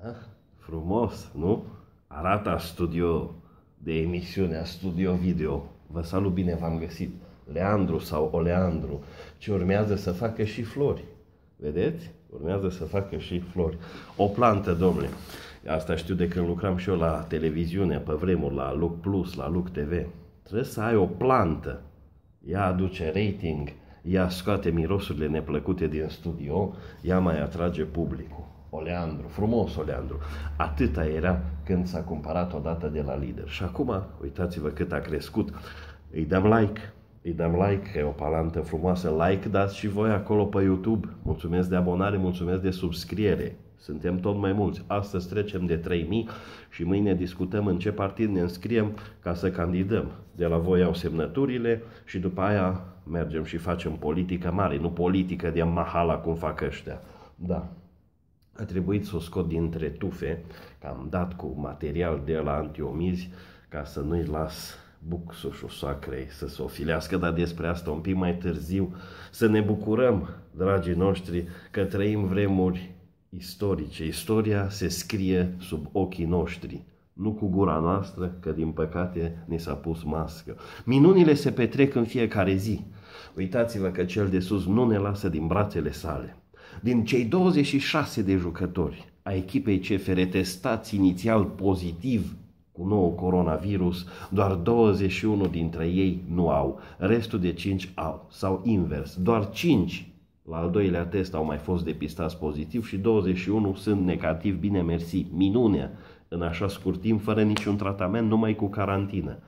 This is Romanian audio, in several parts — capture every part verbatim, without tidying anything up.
Ah, frumos, nu? Arată studio de emisiune, studio video. Vă salut, bine v-am găsit. Leandru sau Oleandru, ce urmează să facă și flori. Vedeți? Urmează să facă și flori. O plantă, domnule. Asta știu de când lucram și eu la televiziune, pe vremuri, la Look Plus, la Look T V. Trebuie să ai o plantă. Ea aduce rating, ea scoate mirosurile neplăcute din studio, ea mai atrage publicul. Oleandru, frumos Oleandru. Atâta era când s-a cumpărat odată de la Lider. Și acum, uitați-vă cât a crescut. Îi dăm like, îi dăm like, că e o palantă frumoasă. Like dați și voi acolo pe YouTube. Mulțumesc de abonare, mulțumesc de subscriere. Suntem tot mai mulți. Astăzi trecem de trei mii și mâine discutăm în ce partid ne înscriem ca să candidăm. De la voi au semnăturile și după aia mergem și facem politică mare, nu politică de mahala cum fac ăștia. Da. A trebuit să o scot dintre tufe, că am dat cu material de la antiomizi ca să nu-i las bucsușul soacrei să se ofilească, dar despre asta un pic mai târziu. Să ne bucurăm, dragii noștri, că trăim vremuri istorice. Istoria se scrie sub ochii noștri, nu cu gura noastră, că din păcate ni s-a pus mască. Minunile se petrec în fiecare zi. Uitați-vă că cel de sus nu ne lasă din brațele sale. Din cei douăzeci și șase de jucători a echipei C F R testați inițial pozitiv cu nou coronavirus, doar douăzeci și unu dintre ei nu au, restul de cinci au, sau invers, doar cinci la al doilea test au mai fost depistați pozitiv și douăzeci și unu sunt negativ, bine mersi, minunea, în așa scurt timp, fără niciun tratament, numai cu carantină.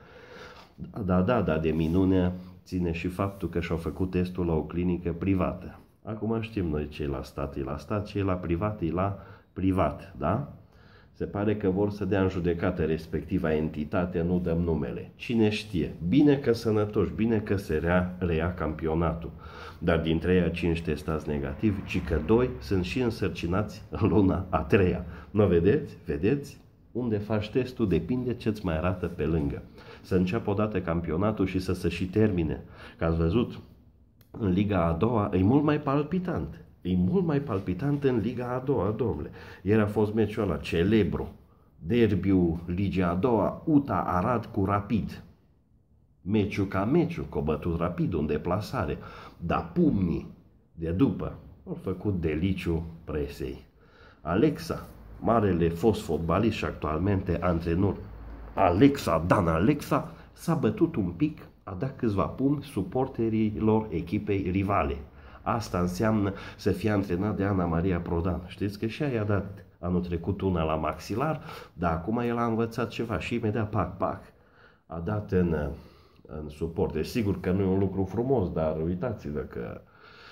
Da, da, da, de minunea ține și faptul că și-au făcut testul la o clinică privată. Acum știm noi cei la stat e la stat, cei la privat e la privat, da? Se pare că vor să dea în judecată respectiva entitate, nu dăm numele. Cine știe? Bine că sănătoși, bine că se rea, reia campionatul. Dar dintre ei cinci testați negativ, ci că doi sunt și însărcinați în luna a treia. Nu vedeți? Vedeți? Unde faci testul depinde ce-ți mai arată pe lângă. Să înceapă odată campionatul și să se și termine. Că ați văzut, în Liga a doua e mult mai palpitant. E mult mai palpitant în Liga a doua, domnule. Ieri a fost meciul ăla celebru, derbiul Ligii a doua, U T A Arad cu Rapid. Meciul ca meciul, că a bătut Rapid în deplasare. Dar pumnii de după au făcut deliciu presei. Alexa, marele fost fotbalist și actualmente antrenor, Alexa, Dan Alexa, s-a bătut un pic, a dat câțiva pumni suporterilor echipei rivale. Asta înseamnă să fie antrenat de Ana Maria Prodan. Știți că și ea i-a dat anul trecut una la maxilar, dar acum el a învățat ceva și imediat, pac, pac, a dat în, în suport. Deci sigur că nu e un lucru frumos, dar uitați-vă că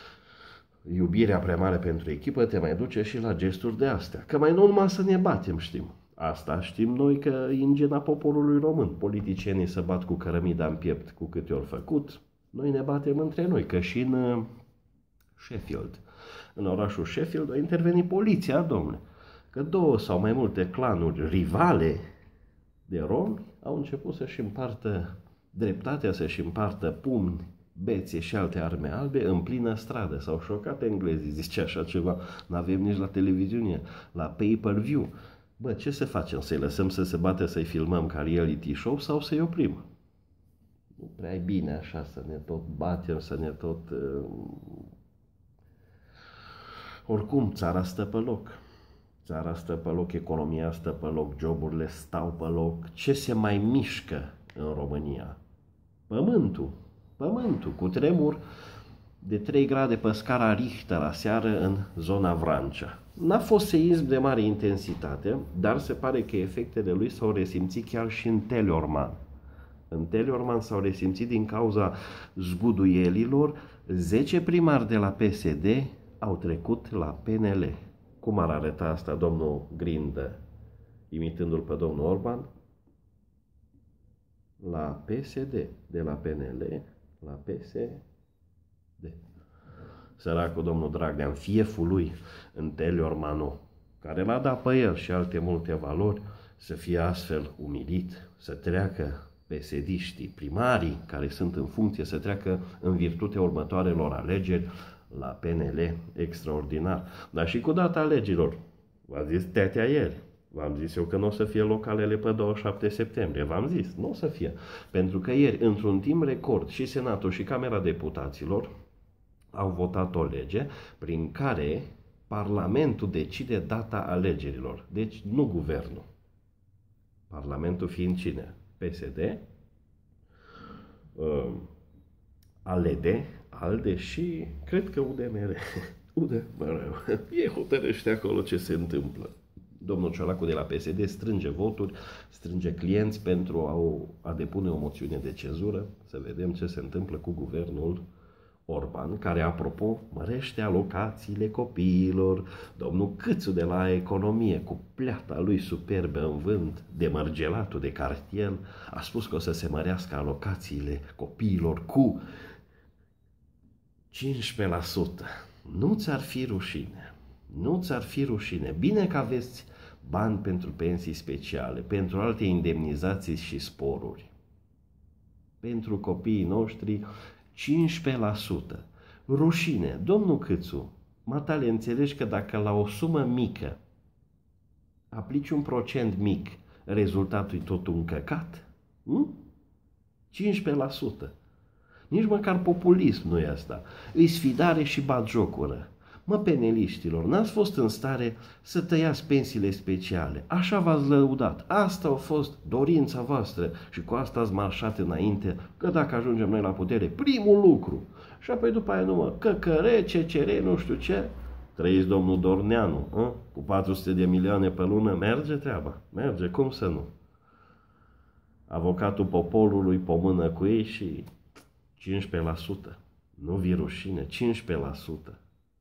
iubirea prea mare pentru echipă te mai duce și la gesturi de astea. Că mai nu numai să ne batem, știm. Asta știm noi că e în gena poporului român. Politicienii se bat cu cărămida în piept cu câte ori făcut. Noi ne batem între noi, că și în Sheffield, în orașul Sheffield, a intervenit poliția, domnule. Că două sau mai multe clanuri rivale de romi au început să-și împartă dreptatea, să-și împartă pumni, bețe și alte arme albe în plină stradă. S-au șocat englezii, zice așa ceva, n-avem nici la televiziune, la pay-per-view. Bă, ce să facem? Să-i lăsăm să se bată, să-i filmăm ca reality show sau să-i oprim? Nu prea e bine așa să ne tot batem, să ne tot... Uh... Oricum, țara stă pe loc. Țara stă pe loc, economia stă pe loc, joburile stau pe loc. Ce se mai mișcă în România? Pământul. Pământul, cu tremur de trei grade pe scara Richter aseară în zona Vrancea. N-a fost seism de mare intensitate, dar se pare că efectele lui s-au resimțit chiar și în Teleorman. În Teleorman s-au resimțit din cauza zguduielilor. zece primari de la P S D au trecut la P N L. Cum ar arăta asta domnul Grindă, imitându-l pe domnul Orban? La P S D, de la P N L la P S D. Săracul domnul Dragnea, în fieful lui, în Teleormanu, care l-a dat pe el și alte multe valori, să fie astfel umilit, să treacă P S D-știi, primarii care sunt în funcție, să treacă în virtutea următoarelor alegeri la P N L, extraordinar. Dar și cu data alegerilor, V-a zis tetea ieri. V-am zis eu că nu o să fie localele pe douăzeci și șapte septembrie. V-am zis, nu o să fie. Pentru că ieri, într-un timp record, și Senatul și Camera Deputaților au votat o lege prin care Parlamentul decide data alegerilor. Deci nu guvernul. Parlamentul fiind cine? P S D, uh, ALDE, ALDE și cred că U D M R. U D M R. E hotărăște acolo ce se întâmplă. Domnul Ciolacu de la P S D strânge voturi, strânge clienți pentru a, a depune o moțiune de cenzură. Să vedem ce se întâmplă cu guvernul Orban, care, apropo, mărește alocațiile copiilor. Domnul Câțu de la Economie, cu pleata lui superbă în vânt, de mărgelatul de cartier, a spus că o să se mărească alocațiile copiilor cu cincisprezece la sută. Nu ți-ar fi rușine. Nu ți-ar fi rușine. Bine că aveți bani pentru pensii speciale, pentru alte indemnizații și sporuri. Pentru copiii noștri, cincisprezece la sută. Rușine. Domnul Câțu, matale, înțelegi că dacă la o sumă mică aplici un procent mic, rezultatul e tot un căcat? Hm? cincisprezece la sută. Nici măcar populism nu e asta. Îi sfidare și batjocură. Mă, peneliștilor, n-ați fost în stare să tăiați pensiile speciale. Așa v-ați lăudat. Asta a fost dorința voastră și cu asta ați marșat înainte, că dacă ajungem noi la putere, primul lucru. Și apoi după aia numai căcăre, C C R, nu știu ce. Trăiți domnul Dorneanu, a? Cu patru sute de milioane pe lună, merge treaba. Merge, cum să nu? Avocatul poporului pomână cu ei și cincisprezece la sută. Nu vi rușine, cincisprezece la sută.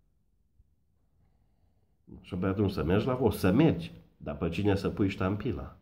Și apoi atunci să mergi la vot, să mergi, dar pe cine să pui ștampila?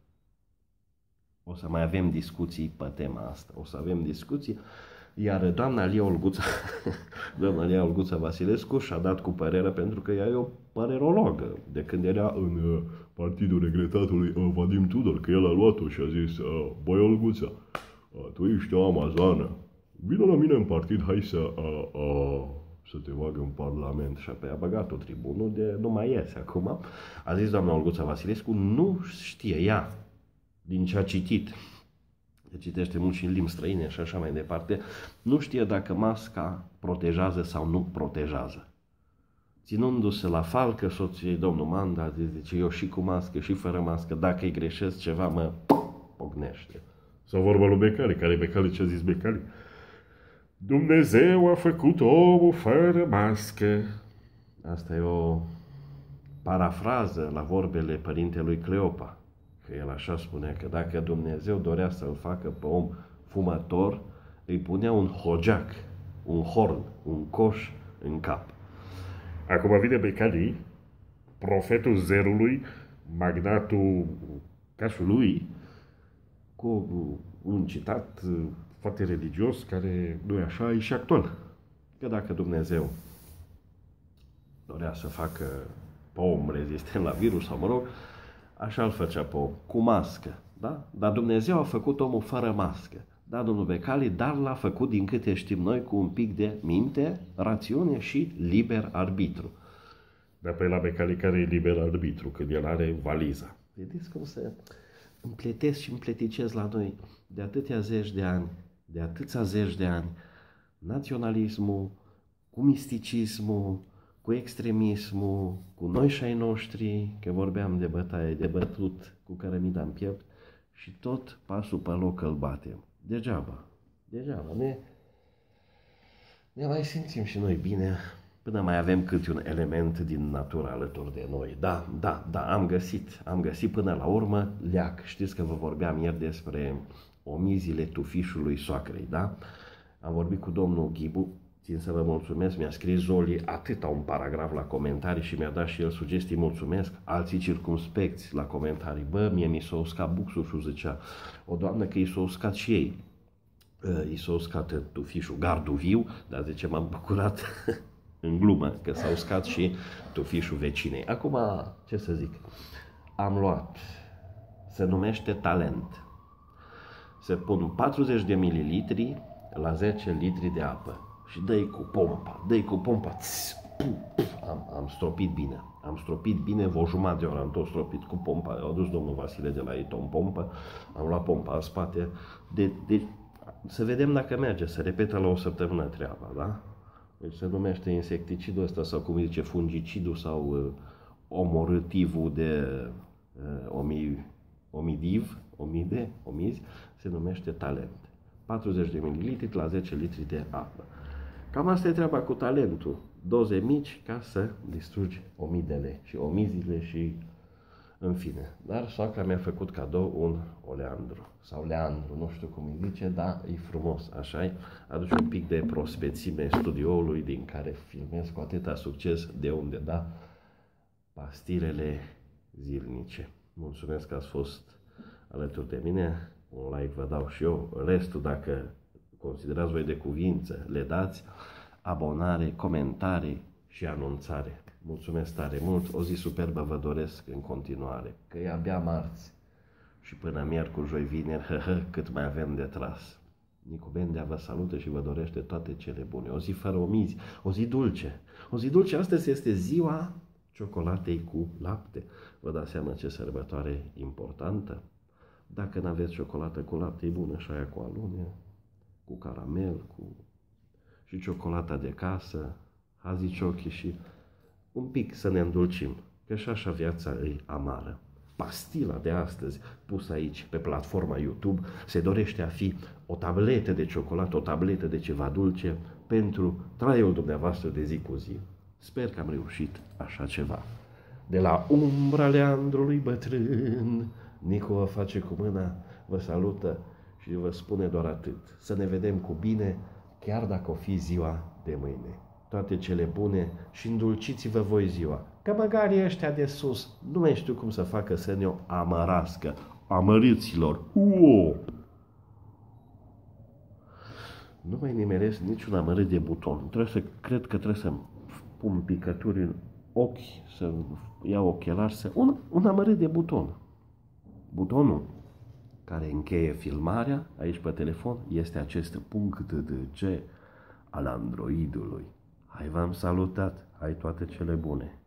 O să mai avem discuții pe tema asta, o să avem discuții, iar doamna Lia Olguța, doamna Lia Olguța Vasilescu și-a dat cu părerea, pentru că ea e o părerologă, de când era în uh, partidul regretatului uh, Vadim Tudor, că el a luat-o și a zis, uh, băi Olguța, uh, tu ești o amazonă, vină la mine în partid, hai să... Uh, uh, să te bagă în Parlament. Și apoi a băgat-o tribunul de nu mai iese acum. A zis doamna Olguța Vasilescu, nu știe ea, din ce a citit, că citește mult și în limbi străine și așa mai departe, nu știe dacă masca protejează sau nu protejează. Ținându-se la falcă, soției domnul Manda zice, eu și cu mască și fără mască, dacă îi greșesc ceva, mă pognește. Sau vorba lui Becali, care Becali ce a zis Becali? Dumnezeu a făcut omul fără mască. Asta e o parafrază la vorbele părintelui Cleopa. Că el așa spunea, că dacă Dumnezeu dorea să-l facă pe om fumător, îi punea un hojac, un horn, un coș în cap. Acum vine Becali, profetul zerului, magnatul casului, cu un citat foarte religios, care nu e așa, e și actual. Că dacă Dumnezeu dorea să facă pe om rezistent la virus, sau mă rog, așa îl făcea pe om, cu mască, da? Dar Dumnezeu a făcut omul fără mască. Da, domnul Becali, dar l-a făcut, din câte știm noi, cu un pic de minte, rațiune și liber arbitru. Dar pe la Becali care e liber arbitru, când el are valiza. Vedeți cum se împletesc și împleticez la noi de atâtea zeci de ani, de atâția zeci de ani, naționalismul, cu misticismul, cu extremismul, cu noi și ai noștri, că vorbeam de bătaie, de bătut cu cărămida în piept, și tot pasul pe loc îl batem. Degeaba, degeaba, ne, ne mai simțim și noi bine, până mai avem câte un element din natură alături de noi. Da, da, da, am găsit, am găsit până la urmă leac. Știți că vă vorbeam ieri despre omizile tufișului soacrei, da? Am vorbit cu domnul Ghibu, țin să vă mulțumesc, mi-a scris Zoli atâta un paragraf la comentarii și mi-a dat și el sugestii, mulțumesc, alții circumspecți la comentarii, bă, mie mi s-a uscat buxul și zicea o doamnă că i s-a uscat și ei, i s-a uscat tufișul, gardul viu, dar zice, m-am bucurat în glumă că s-a uscat și tufișul vecinei. Acum, ce să zic, am luat, se numește Talent. Se pun patruzeci de mililitri la zece litri de apă și dă-i cu pompa, dă-i cu pompa, tss, puf, puf, am, am stropit bine. Am stropit bine, o jumătate de oră am tot stropit cu pompa. A adus domnul Vasile de la Eton pompă, am luat pompa în spate. De, de, să vedem dacă merge, să repetă la o săptămână treaba, da? Deci se numește insecticidul ăsta sau cum zice fungicidul sau uh, omorâtivul de uh, omi, omidiv, omide, omizi, se numește Talent. patruzeci de mililitri la zece litri de apă. Cam asta e treaba cu Talentul. Doze mici ca să distrugi omidele și omizile și în fine. Dar soacra mi-a făcut cadou un oleandru sau leandru, nu știu cum îi zice, dar e frumos, așa-i. Aduce un pic de prospețime studioului din care filmez cu atâta succes, de unde da pastilele zilnice. Mulțumesc că ați fost alături de mine, un like vă dau și eu, restul dacă considerați voi de cuvință le dați, abonare, comentare și anunțare. Mulțumesc tare mult, o zi superbă vă doresc în continuare, că e abia marți și până miercuri, joi, vineri, hă, hă, cât mai avem de tras. Nicu Bendea vă salută și vă dorește toate cele bune. O zi fără omizi, o zi dulce. O zi dulce, astăzi este ziua ciocolatei cu lapte. Vă dați seama ce sărbătoare importantă? Dacă nu aveți ciocolată cu lapte, e bună și aia cu alune, cu caramel, cu și ciocolata de casă, haziciochi și un pic să ne îndulcim, că și așa viața e amară. Pastila de astăzi, pusă aici pe platforma YouTube, se dorește a fi o tabletă de ciocolată, o tabletă de ceva dulce pentru traiul dumneavoastră de zi cu zi. Sper că am reușit așa ceva. De la umbra leandrului bătrân, Nicu vă face cu mâna, vă salută și vă spune doar atât. Să ne vedem cu bine, chiar dacă o fi ziua de mâine. Toate cele bune și îndulciți-vă voi ziua. Că măgarii ăștia de sus nu mai știu cum să facă să ne-o amărască. Amăriților! Uo! Nu mai nimeresc niciun amărât de buton. Trebuie să, cred că trebuie să pun picături în ochi, să iau ochelari, să... Un, un amărât de buton. Butonul care încheie filmarea, aici pe telefon, este acest punct de G al Androidului. Hai, v-am salutat, hai toate cele bune!